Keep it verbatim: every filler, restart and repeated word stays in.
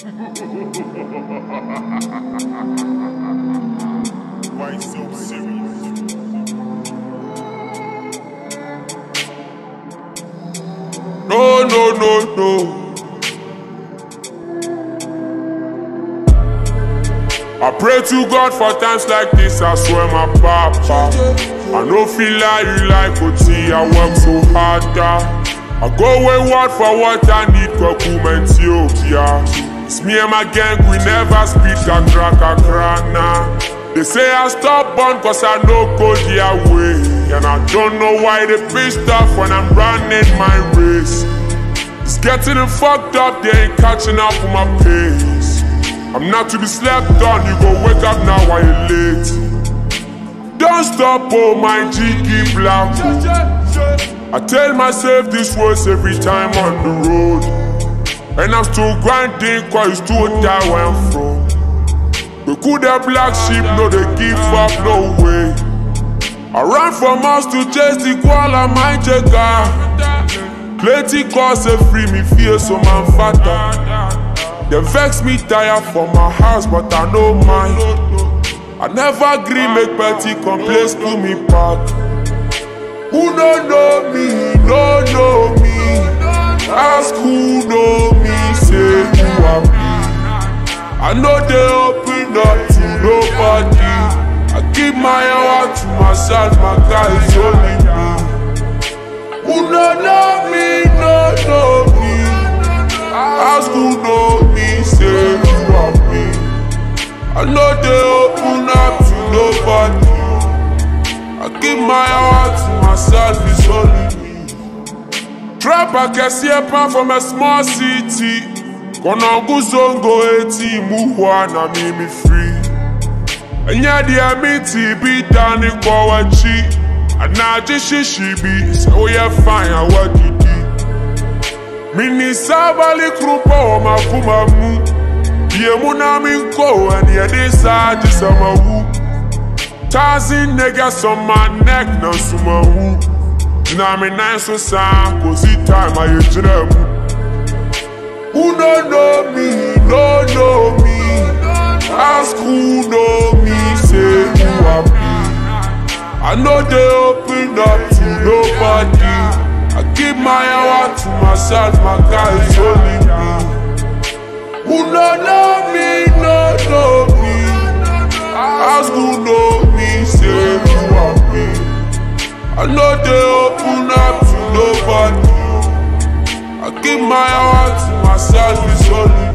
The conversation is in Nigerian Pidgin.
Why so serious? No, no, no, no. I pray to God for times like this, I swear my papa. I no feel like you like O T, I work so hard. I go wayward for what I need, Kwakum Ethiopia. It's me and my gang, we never speak a crack a crack nah. They say I stop on cause I know go their way. And I don't know why they pissed off when I'm running my race. It's getting them fucked up, they ain't catching up with my pace. I'm not to be slept on, you go wake up now while you're late. Don't stop, oh my jiggy black. I tell myself this words every time on the road. And I'm still grinding cause it's too that where I'm from. The could have black sheep, no they give up, no way. I run from house to chase the koala, my jagger. Plenty cause they free me feel so man fatter. They vex me tired for my house, but I know mine. I never agree, make petty complaints to me back. Who don't know me, don't know me. Ask who know me, say you are me. I know they open up to nobody. I keep my heart to myself, my God is only me. Who don't know me, don't know me. Ask who know me, say you are me. I know they open up to nobody. I give my heart to myself, it's only me. Trap I can see a pan from a small city. Konongo Zongo eighteen, Muhuana made me free. And yeah, the amity be done in Kawachi. And now just she be, so yeah, fine, I what you do. Mini sabali krupa o makumamu. Ye muna ko and ye decide to summer woo. Tazin niggas on my neck, no summer woo. Now me nice so sad, cause it time I use them. Who don't know me, don't know me. Ask who know me, say you are me. I know they open up to nobody. I give my heart to myself, my God is only me. Who don't know me, don't know me. Ask who know me, say you are me. I know they open up to nobody. I give my heart to myself, it's only me.